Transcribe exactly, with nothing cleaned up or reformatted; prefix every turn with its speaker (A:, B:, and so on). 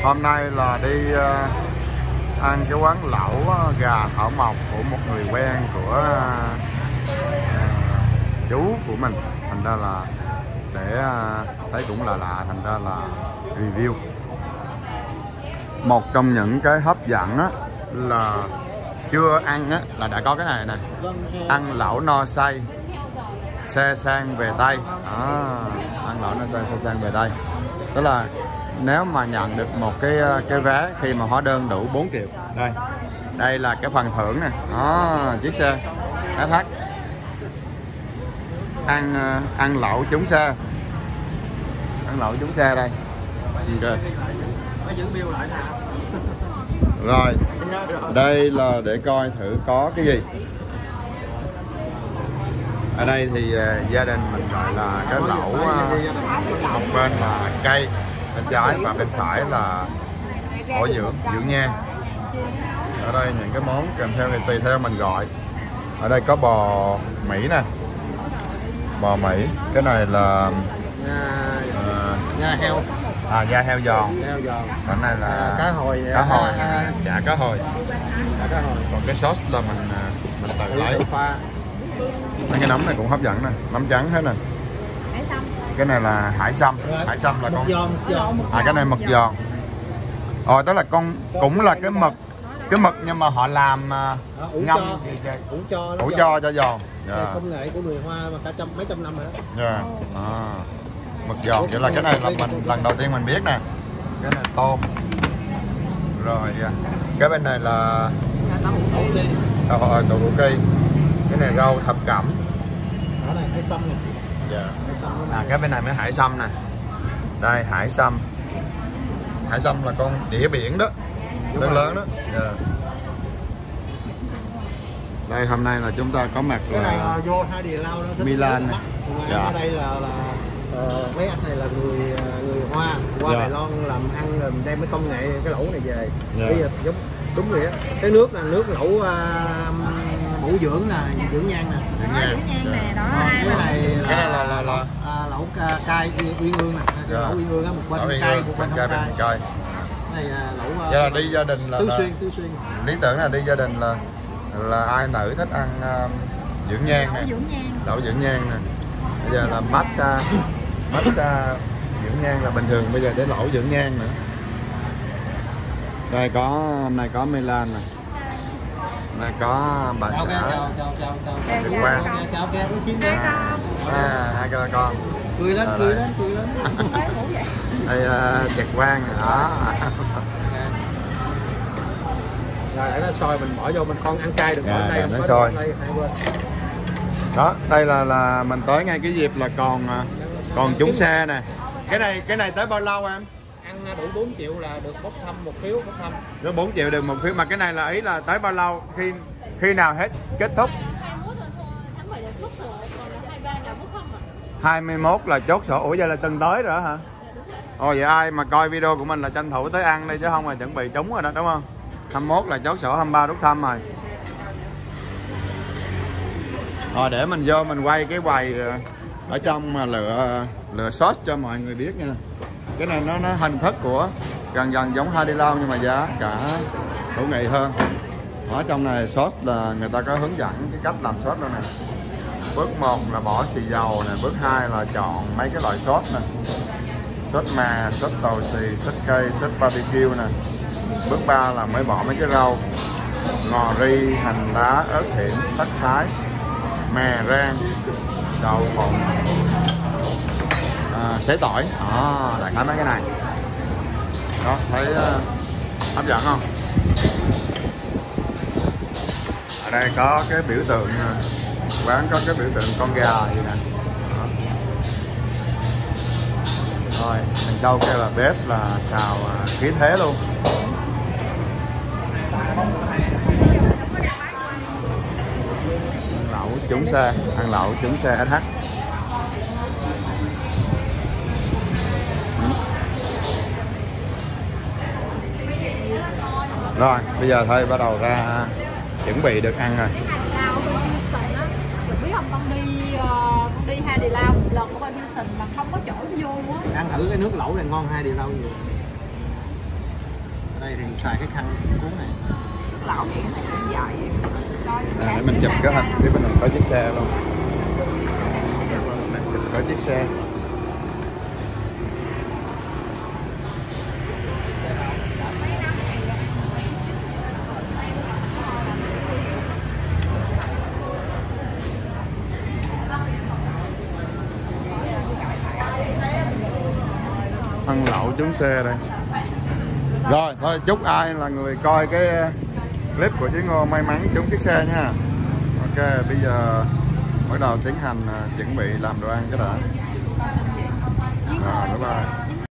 A: Hôm nay là đi uh, ăn cái quán lẩu uh, gà Thảo Mộc của một người quen của uh, chú của mình. Thành ra là để uh, thấy cũng là lạ, thành ra là review. Một trong những cái hấp dẫn á, là chưa ăn á, là đã có cái này nè. Ăn lẩu no say, xe sang về Tây. À, ăn lẩu no say, xe sang về Tây. Tức là nếu mà nhận được một cái cái vé khi mà hóa đơn đủ bốn triệu. Đây, đây là cái phần thưởng nè. Đó, chiếc xe ét hát. Ăn ăn lẩu trúng xe. Ăn lẩu trúng xe đây. Okay. Rồi, đây là để coi thử có cái gì. Ở đây thì uh, gia đình mình gọi là cái lẩu, uh, một bên là cây bên trái và bên phải là bổ dưỡng, dưỡng nhan. Ở đây những cái món kèm theo thì tùy theo mình gọi. Ở đây có bò Mỹ nè, bò Mỹ. Cái này là uh,
B: da heo.
A: À, da heo giòn.
B: Heo giòn.
A: Cái này là
B: à, cá hồi.
A: Cá hồi.
B: À,
A: chả cá hồi.
B: Cá hồi.
A: Còn cái sauce là mình mình tự lấy. Mấy cái nấm này cũng hấp dẫn nè, nấm trắng hết nè.
C: Hải sâm.
A: Cái này là hải sâm. Hải sâm là con
B: giòn, giòn.
A: À, cái này mực giòn. Ờ, đó là con cũng là cái mực, cái mực nhưng mà họ làm uh, ngâm
B: cho,
A: gì vậy?
B: Ủ cho,
A: ủ cho cho giòn.
B: Yeah. Công nghệ của người Hoa mà cả trăm mấy trăm năm rồi đó.
A: Dạ. Yeah. À, mực giòn, vậy là cái này là mình lần đầu tiên mình biết nè. Cái này tôm. Rồi cái bên này là tàu hồi tàu kỳ. Cái này rau thập cẩm.
B: Đó này hải sâm này.
A: Dạ. À, cái bên này mới hải sâm nè. Đây hải sâm. Hải sâm là con đĩa biển đó, lớn lớn đó. Yeah. Đây hôm nay là chúng ta có mặt
B: cái này
A: là
B: vô hai địa lao đó,
A: Milan này.
B: Dạ. Ở đây là, là uh, mấy anh này là người người Hoa qua
A: dạ.
B: Đài Loan làm ăn rồi đem cái công nghệ cái lẩu này về.
A: Dạ.
B: Bây giờ giống đúng rồi á. Cái nước là nước lẩu uh, bổ dưỡng nè, dưỡng nhan nè.
C: Dưỡng nhan nè, đó.
B: Ờ, cái này là,
A: cái này là là, là...
B: À, lẩu ca, cay Uyên Ương nè. Dạ. Lẩu Uyên Ương á, một bên cay, một bên
A: cay, bên cay.
B: Này lẩu uh,
A: vậy là đi gia đình là,
B: tứ
A: là...
B: xuyên, tứ xuyên.
A: Lý tưởng là đi gia đình là là ai nữ thích ăn um, dưỡng nhan nè, lẩu dưỡng nhan nè. Bây giờ là massage, massage dưỡng nhan là bình thường, bây giờ để lẩu dưỡng nhan nữa. Đây có hôm nay có Milan nè, hôm nay có bà xã Nhật Quang, à hai cái con
B: cười lên, cười lên, cười lên.
A: Đây uh, Nhật Quang đó.
B: Rồi để nó sôi mình bỏ vô mình con ăn cay được.
A: Dạ,
B: đây
A: nó sôi. Đó, đây là là mình tới ngay cái dịp là còn còn trúng xe nè. Cái này cái này tới bao lâu em?
B: Ăn đủ bốn triệu là được bốc thăm một phiếu, bốc thăm.
A: Nó bốn triệu được một phiếu, mà cái này là ý là tới bao lâu, khi khi nào hết kết thúc? hai mươi mốt là chốt sổ. Ủa vậy là từng tới rồi hả? Ồ vậy ai mà coi video của mình là tranh thủ tới ăn đây chứ không là chuẩn bị trúng rồi đó, đúng không? hai mươi mốt là chốt sổ, hai mươi ba rút thăm rồi. Rồi để mình vô mình quay cái quầy ở trong mà lựa lựa sauce cho mọi người biết nha. Cái này nó nó hình thức của gần gần giống Hai Đi Lao nhưng mà giá cả hữu nghị hơn. Ở trong này sauce là người ta có hướng dẫn cái cách làm sauce đó nè. Bước một là bỏ xì dầu nè, bước hai là chọn mấy cái loại sauce nè. Sốt mà, sốt tàu xì, sốt cây, sốt barbecue nè. Bước ba là mới bỏ mấy cái rau ngò ri, hành lá, ớt hiểm, tắc thái, mè rang, đậu phộng, à, sấy tỏi. Đó, đại khái mấy cái này. Đó, thấy uh, hấp dẫn không? Ở đây có cái biểu tượng, quán có cái biểu tượng con gà gì nè. Đó. Rồi, đằng sau kia là bếp là xào uh, khí thế luôn. Lẩu trúng xe, ăn lẩu trúng xe ét hát. Rồi, bây giờ thôi bắt đầu ra chuẩn bị được ăn rồi.
C: Biết không, con đi con đi Hai Đi Lao một lần ở bên Houston mà không có chỗ vô á.
B: Ăn thử cái nước lẩu này ngon Hai Đi Lao nhiều. đây thì xài cái khăn cuốn này.
C: Lẩu vậy này cũng dài vậy. Coi
A: À, để mình chụp cái hình phía bên này có chiếc xe luôn. Mình chụp có chiếc xe. Ăn lẩu trúng xe đây. Rồi thôi chúc ai là người coi cái clip của chị Ngô may mắn trúng chiếc xe nha. Ok, bây giờ bắt đầu tiến hành uh, chuẩn bị làm đồ ăn cái đã. Rồi, bye bye.